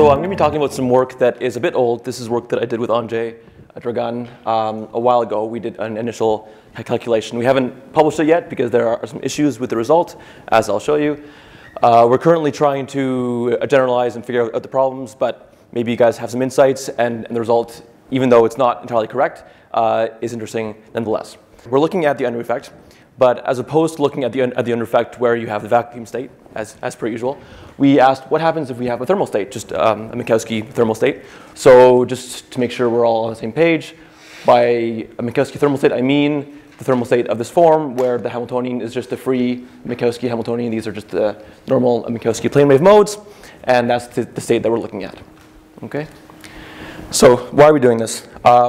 So I'm going to be talking about some work that is a bit old. This is work that I did with Andrzej Dragan a while ago. We did an initial calculation. We haven't published it yet because there are some issues with the result, as I'll show you. We're currently trying to generalize and figure out the problems, but maybe you guys have some insights, and the result, even though it's not entirely correct, is interesting nonetheless. We're looking at the under effect, but as opposed to looking at the under effect where you have the vacuum state, as per usual, we asked what happens if we have a thermal state, just a Minkowski thermal state. So just to make sure we're all on the same page, by a Minkowski thermal state, I mean the thermal state of this form where the Hamiltonian is just a free Minkowski Hamiltonian. These are just the normal Minkowski plane wave modes, and that's the state that we're looking at. Okay. So why are we doing this?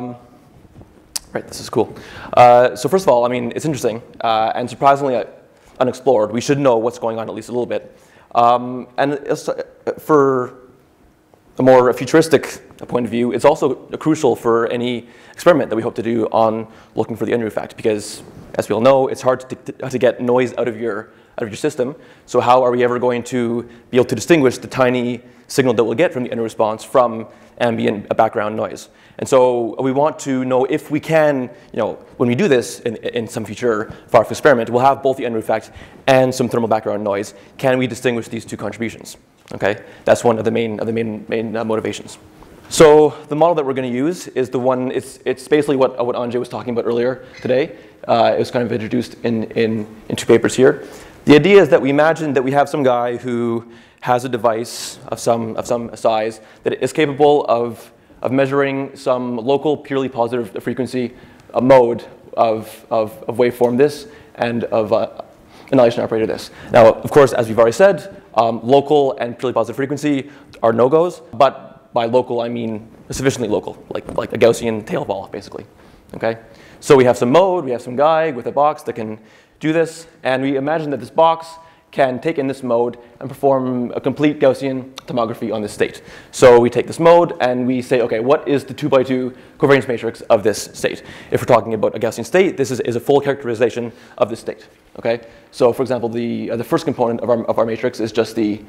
Right, this is cool. So first of all, I mean, it's interesting and surprisingly unexplored. We should know what's going on at least a little bit. And for a more futuristic point of view, it's also crucial for any experiment that we hope to do on looking for the under effect, because as we all know, it's hard to get noise out of your system. So how are we ever going to be able to distinguish the tiny signal that we'll get from the under response from ambient background noise? And so we want to know if we can, when we do this in some future far-off experiment, we'll have both the under effect and some thermal background noise. Can we distinguish these two contributions? Okay, that's one of the main motivations. So the model that we're going to use is the one. It's basically what Andrzej was talking about earlier today. It was kind of introduced in two papers here. The idea is that we imagine that we have some guy who has a device of some size that is capable of measuring some local purely positive frequency, a mode of waveform this and of annihilation operator this. Now, of course, as we've already said, local and purely positive frequency are no-goes, but by local I mean sufficiently local, like a Gaussian tail ball, basically. Okay, so we have some mode, we have some guy with a box that can do this, and we imagine that this box can take in this mode and perform a complete Gaussian tomography on this state. So we take this mode and we say, okay, what is the 2x2 covariance matrix of this state? If we're talking about a Gaussian state, this is a full characterization of this state. Okay, so for example, the first component of our matrix is just the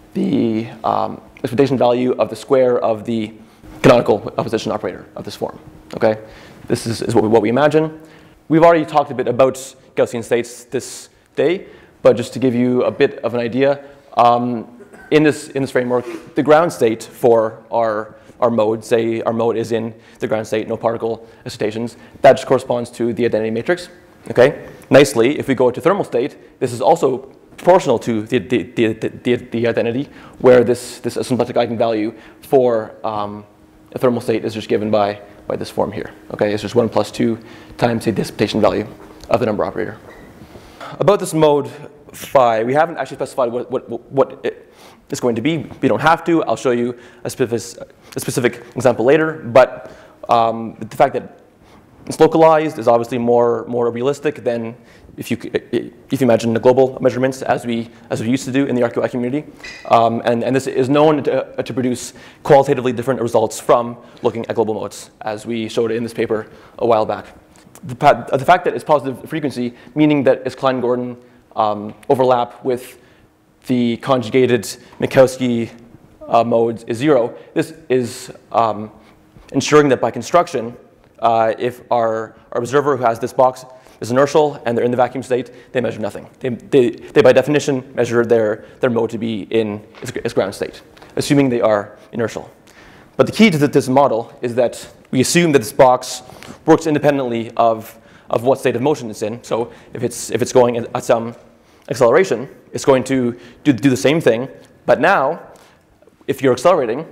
expectation value of the square of the canonical opposition operator of this form. Okay, this is what we imagine. We've already talked a bit about Gaussian states this day, but just to give you a bit of an idea, in this framework, the ground state for our mode, say our mode is in the ground state, no particle excitations, that just corresponds to the identity matrix. Okay, nicely, if we go to thermal state, this is also proportional to the identity, where this asymptotic eigenvalue for a thermal state is just given by this form here. Okay, it's just 1 plus 2 times the dissipation value of the number operator. About this mode phi, we haven't actually specified what it is going to be. We don't have to. I'll show you a specific example later. But the fact that it's localized is obviously more realistic than if you imagine the global measurements as we used to do in the RQI community. And this is known to produce qualitatively different results from looking at global modes, as we showed in this paper a while back. The fact that it's positive frequency, meaning that its Klein-Gordon overlap with the conjugated Minkowski modes is 0. This is ensuring that by construction, if our observer who has this box is inertial and they're in the vacuum state, they measure nothing. They by definition measure their mode to be in its ground state, assuming they are inertial. But the key to this model is that we assume that this box works independently of what state of motion it's in. So if it's going at some acceleration, it's going to do the same thing. But now, if you're accelerating,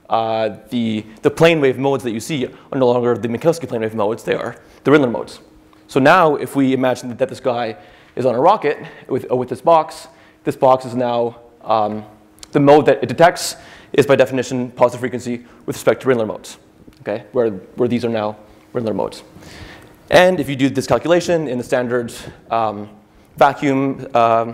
the plane wave modes that you see are no longer the Minkowski plane wave modes. They are the Rindler modes. So now, if we imagine that this guy is on a rocket with this box is now the mode that it detects is by definition positive frequency with respect to Rindler modes. Okay, where these are now Rindler modes. And if you do this calculation in the standard vacuum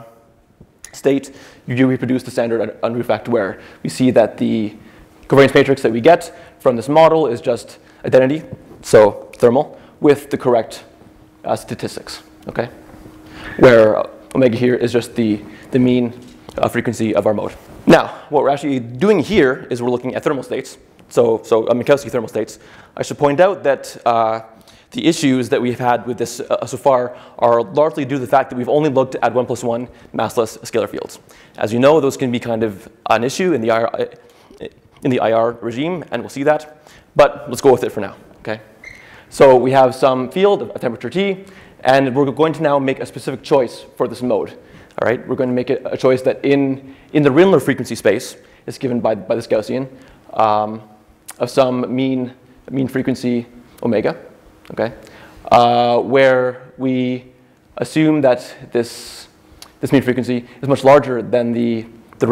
state, you do reproduce the standard under effect, where we see that the covariance matrix that we get from this model is just identity, so thermal, with the correct statistics. Okay, where omega here is just the mean frequency of our mode. Now, what we're actually doing here is we're looking at thermal states, so Minkowski thermal states. I should point out that the issues that we've had with this so far are largely due to the fact that we've only looked at 1+1 massless scalar fields. As you know, those can be kind of an issue in the IR regime, and we'll see that. But let's go with it for now, okay? So we have some field of temperature T, and we're going to now make a specific choice for this mode. All right, we're going to make it a choice that in the Rindler frequency space is given by this Gaussian of some mean frequency omega, okay, where we assume that this mean frequency is much larger than the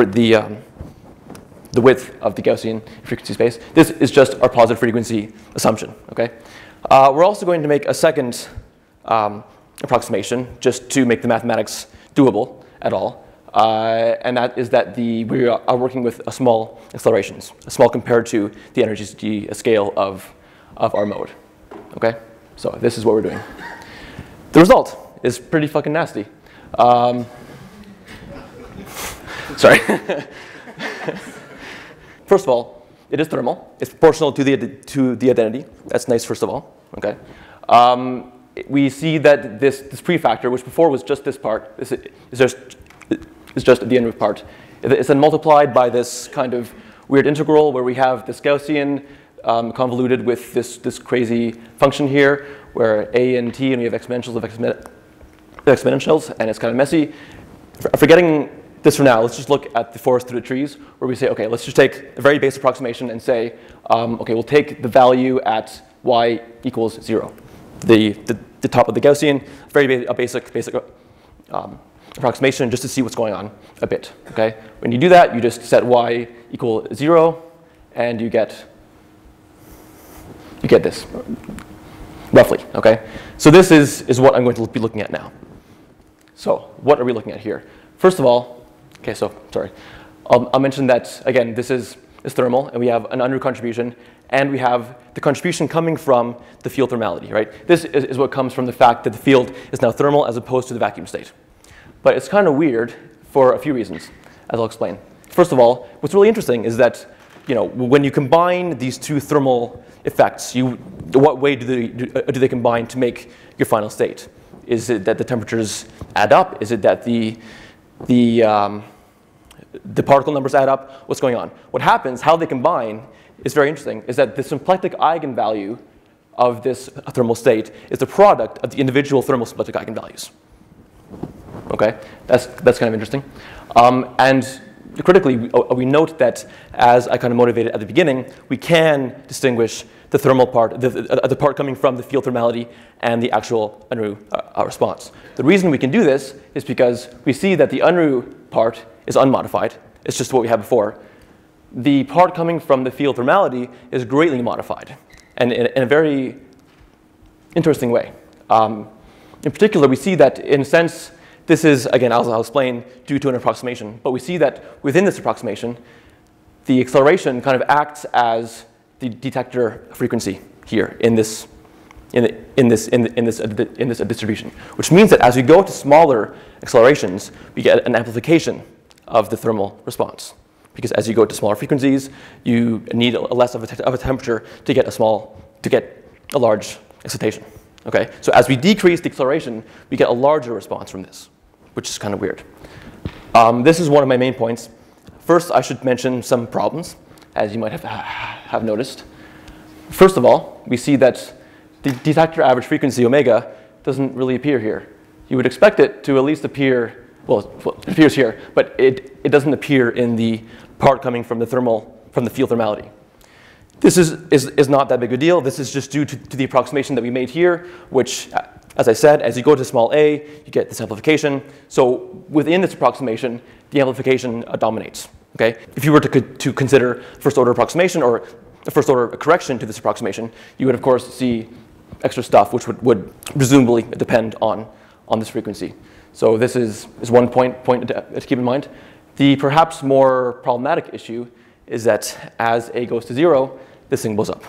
width of the Gaussian frequency space. This is just our positive frequency assumption, okay? We're also going to make a second approximation just to make the mathematics doable at all, and that is that we are working with small accelerations, small compared to the energy scale of our mode, okay? So this is what we're doing. The result is pretty fucking nasty. Sorry. First of all, it is thermal. It's proportional to the identity. That's nice, first of all, okay? We see that this prefactor, which before was just this part, is just the end part. It's then multiplied by this kind of weird integral where we have this Gaussian convoluted with this crazy function here, where a and t, and we have exponentials of exponentials, and it's kind of messy. Forgetting this for now, let's just look at the forest through the trees, where we say, okay, let's just take a very basic approximation and say, okay, we'll take the value at y equals 0. The top of the Gaussian, a basic approximation just to see what's going on a bit, okay? When you do that, you just set y equal 0, and you get this, roughly, okay? So this is what I'm going to be looking at now. So what are we looking at here? First of all, okay, so sorry. I'll mention that, again, this is thermal, and we have an Unruh contribution, and we have the contribution coming from the field thermality, right? This is what comes from the fact that the field is now thermal as opposed to the vacuum state. But it's kind of weird for a few reasons, as I'll explain. First of all, what's really interesting is that, you know, when you combine these two thermal effects, what way do they combine to make your final state? Is it that the temperatures add up? Is it that the particle numbers add up? What's going on? What happens, how they combine, is very interesting, is that the symplectic eigenvalue of this thermal state is the product of the individual thermal symplectic eigenvalues. Okay, that's kind of interesting. And critically, we note that, as I kind of motivated at the beginning, we can distinguish the thermal part, the part coming from the field thermality and the actual Unruh response. The reason we can do this is because we see that the Unruh part is unmodified. It's just what we had before. The part coming from the field thermality is greatly modified, and in a very interesting way. In particular, we see that, in a sense, this is, again, I'll explain, due to an approximation. But we see that within this approximation, the acceleration kind of acts as the detector frequency here in this distribution, which means that as we go to smaller accelerations, we get an amplification of the thermal response. Because as you go to smaller frequencies, you need less of a temperature to get a large excitation. Okay, so as we decrease the acceleration, we get a larger response from this, which is kind of weird. This is one of my main points. First, I should mention some problems, as you might have noticed. First of all, we see that the detector average frequency omega doesn't really appear here. You would expect it to at least appear, well, it appears here, but it doesn't appear in the part coming from the field thermality. This is not that big a deal. This is just due to the approximation that we made here, which, as I said, as you go to small a, you get this amplification. So within this approximation, the amplification dominates. Okay? If you were to consider first order approximation or a first order correction to this approximation, you would of course see extra stuff which would presumably depend on this frequency. So this is one point to keep in mind. The perhaps more problematic issue is that as a goes to 0, this thing blows up.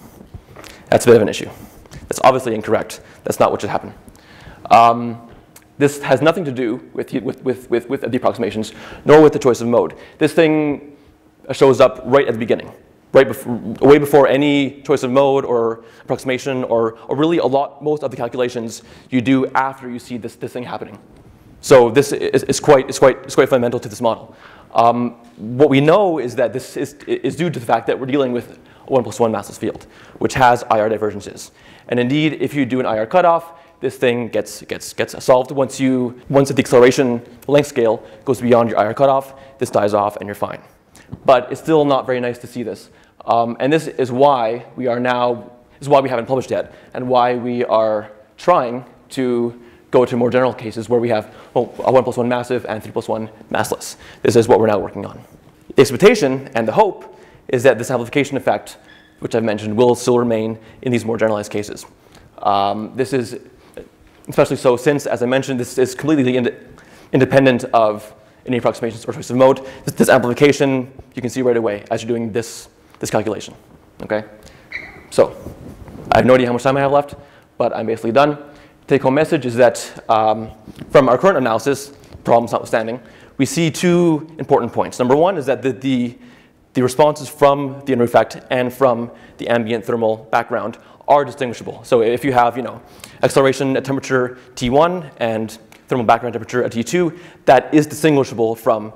That's a bit of an issue. That's obviously incorrect. That's not what should happen. This has nothing to do with the approximations, nor with the choice of mode. This thing shows up right at the beginning, way before any choice of mode or approximation, or really most of the calculations you do after you see this thing happening. So this is quite fundamental to this model. What we know is that this is due to the fact that we're dealing with a 1 + 1 massless field, which has IR divergences. And indeed, if you do an IR cutoff, this thing gets solved. Once the acceleration length scale goes beyond your IR cutoff, this dies off and you're fine. But it's still not very nice to see this. And this is why we haven't published yet, and why we are trying to go to more general cases where we have a 1 + 1 massive and 3 + 1 massless. This is what we're now working on. The expectation and the hope is that this amplification effect, which I've mentioned, will still remain in these more generalized cases. This is especially so since, as I mentioned, this is completely independent of any approximations or choice of mode. This amplification you can see right away as you're doing this calculation. Okay? So I have no idea how much time I have left, but I'm basically done. Take-home message is that from our current analysis, problems notwithstanding, we see two important points. Number one is that the responses from the inner effect and from the ambient thermal background are distinguishable. So if you have, acceleration at temperature T1 and thermal background temperature at T2, that is distinguishable from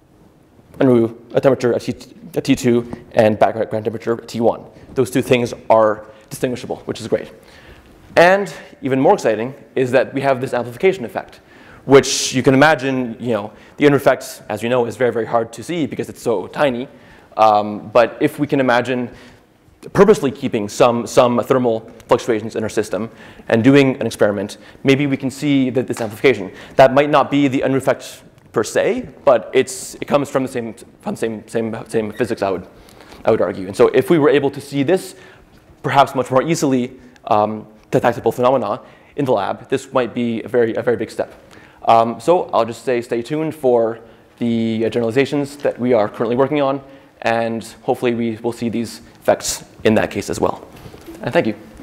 a temperature at T2 and background temperature at T1. Those two things are distinguishable, which is great. And even more exciting is that we have this amplification effect, which you can imagine, the inner effect, as you know, is very, very hard to see because it's so tiny. But if we can imagine purposely keeping some thermal fluctuations in our system and doing an experiment, maybe we can see that this amplification. That might not be the inner effect per se, but it comes from the same physics, I would argue. And so if we were able to see this perhaps much more easily detectable phenomena in the lab, this might be a very big step. So I'll just say stay tuned for the generalizations that we are currently working on, and hopefully we will see these effects in that case as well. And thank you.